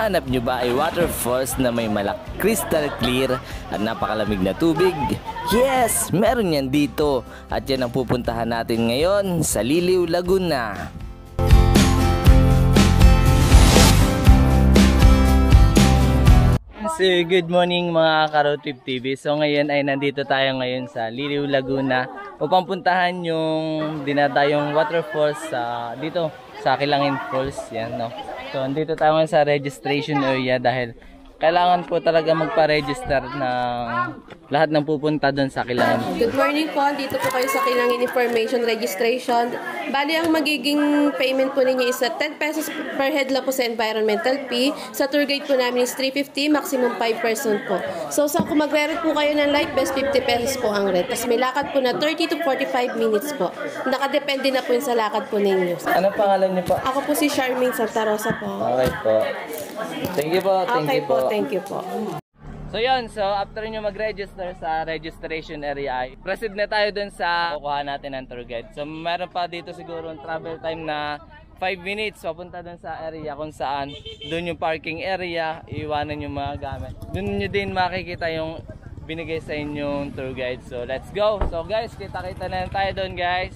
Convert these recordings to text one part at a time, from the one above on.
Hinahanap nyo ba ay waterfalls na may crystal clear at napakalamig na tubig? Yes! Meron yan dito. At yan ang pupuntahan natin ngayon sa Liliw, Laguna. So, good morning mga ka-Road Trip TV. So ngayon ay nandito tayo ngayon sa Liliw, Laguna upang puntahan yung dinadayong waterfalls dito sa Kilangin Falls. Yan, no? So nandito tayo ngayon sa registration area dahil kailangan po talaga magpa-register ng lahat ng pupunta doon sa Kilangin. Good morning po. Dito po kayo sa Kilangin Information Registration. Bali, ang magiging payment po ninyo is 10 pesos per head lang po sa environmental fee. Sa tour guide po namin is 350, maximum 5 person po. So, kung magre-rent po kayo ng light best, 50 pesos po ang rent. Tapos may lakad po na 30 to 45 minutes po. Nakadepende na po yun sa lakad po ninyo. Anong pangalan niyo po? Ako po si Charmaine Santa Rosa po. Okay po. Thank you po. Thank you po. Thank you po. So yun, so after nyo mag-register sa registration area, proceed na tayo dun sa kukuha natin ng tour guide. So meron pa dito siguro ang travel time na 5 minutes papunta dun sa area kung saan dun yung parking area, iiwanan yung mga gamit. Dun nyo din makikita yung binigay sa inyong tour guide. So let's go! So guys, kita-kita na tayo dun guys.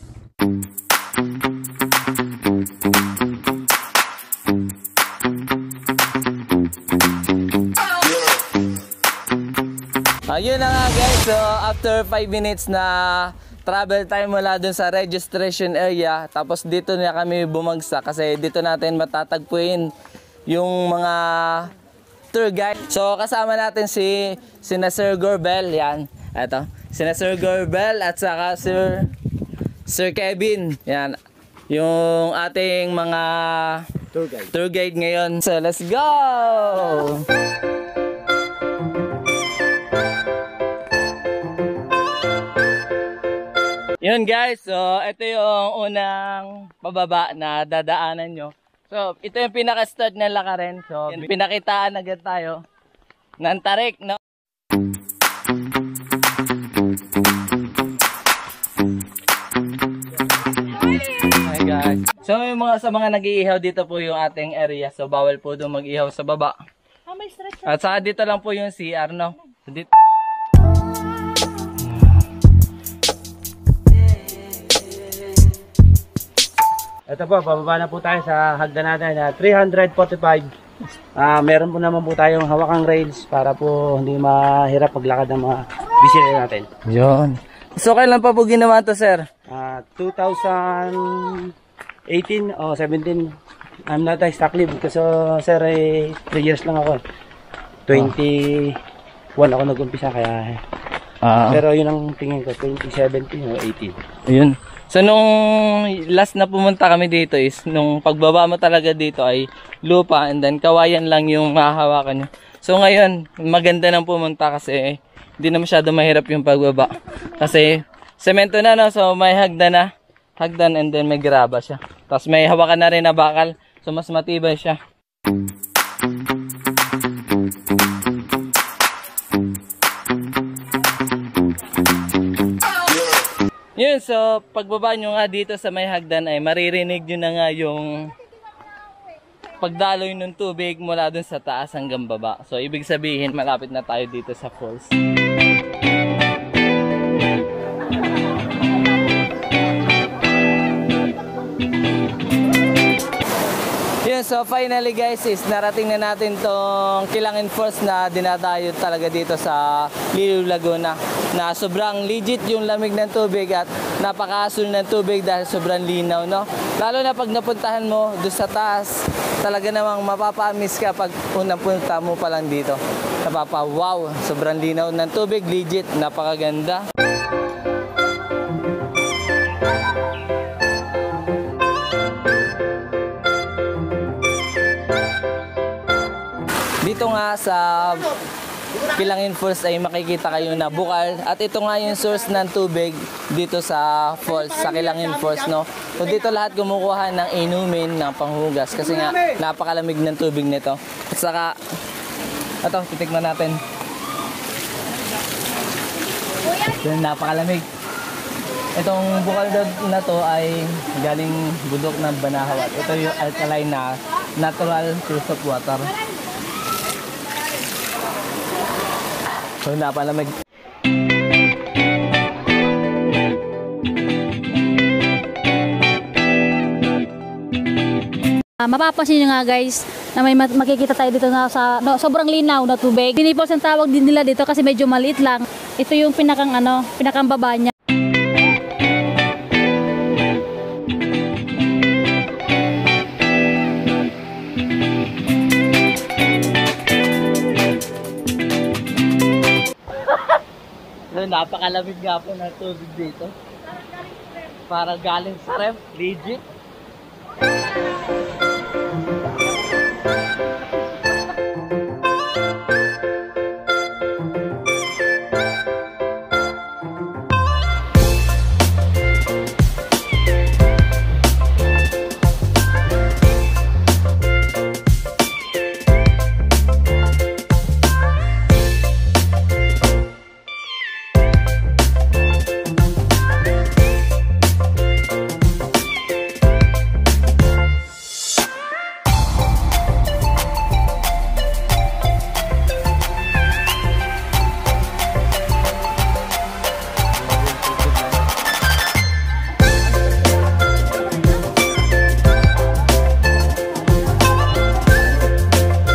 Ayun na nga guys, so after 5 minutes na travel time mula dun sa registration area, tapos dito na kami bumagsak kasi dito natin matatagpuin yung mga tour guide. So kasama natin sina Sir Gorbel, yan, eto, sina Sir Gorbel at saka Sir Kevin, yan, yung ating mga tour guide ngayon. So let's go! Yun guys, so ito yung unang pababa na dadaanan nyo. So ito yung pinaka-start ng lakarin. So pinakitaan agad tayo ng tarik, no? Hi guys. So yung sa mga nag-iihaw dito po yung ating area. So bawal po doon mag-ihaw sa baba. At saka dito lang po yung CR, no? So, dito. Ito po, pababa na po tayo sa hagdan natin na 345. Meron po naman po tayong hawakang rails para po hindi mahirap paglakad ng mga bisita natin. Yun. So kailan pa po ginawa to, sir? 2018 o 17. I'm not exactly because sir, 3 years lang ako. 21 ako nag-umpisa kaya. Pero yun ang tingin ko, 2017 o 18. Ayun. So nung last na pumunta kami dito is nung pagbaba mo talaga dito ay lupa and then kawayan lang yung mahahawakan nyo. So ngayon maganda nang pumunta kasi hindi na masyado mahirap yung pagbaba. Kasi semento na, no? So may hagdan and then may graba siya. Tapos may hawakan na rin na bakal. So mas matibay siya. Yun, so pagbaba nyo nga dito sa may hagdan ay maririnig nyo na nga yung pagdaloy ng tubig mula dun sa taas hanggang baba. So ibig sabihin malapit na tayo dito sa falls. Yun, so finally guys is narating na natin tong Kilangin Falls na dinadayo talaga dito sa Liliw, Laguna. Na sobrang legit yung lamig ng tubig at napaka-asul ng tubig dahil sobrang linaw, no? Lalo na pag napuntahan mo doon sa taas, talaga namang mapapa-miss ka pag unang punta mo pa lang dito. Wow, sobrang linaw ng tubig, legit, napakaganda. Dito nga sa Kilangin Falls ay makikita kayo na bukal at ito nga yung source ng tubig dito sa falls, sa Kilangin Falls, no? So dito lahat kumukuha ng inumin, ng panghugas kasi nga napakalamig ng tubig nito. At saka ito, titikman natin. Napakalamig. Itong bukal na to ay galing bundok ng Banahaw at ito yung alkaline na natural source of water. So, napalamig. Mapapansin nyo nga guys na may makikita tayo dito na sobrang linaw na tubig. Pinipos ang tawag din nila dito kasi medyo maliit lang. Ito yung pinakang baba niya. So, napakalamig nga po ng tubig dito. Para galing sa ref, legit.